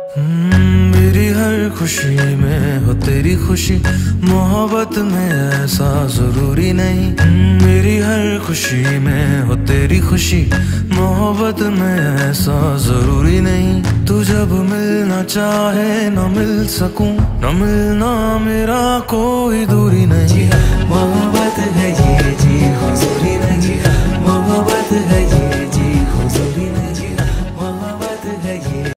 मेरी हर खुशी में हो तेरी खुशी, मोहब्बत में ऐसा जरूरी नहीं। मेरी हर खुशी में हो तेरी खुशी, मोहब्बत में ऐसा जरूरी नहीं। तू जब मिलना चाहे न मिल सकूं, न मिलना मेरा कोई दूरी नहीं। मोहब्बत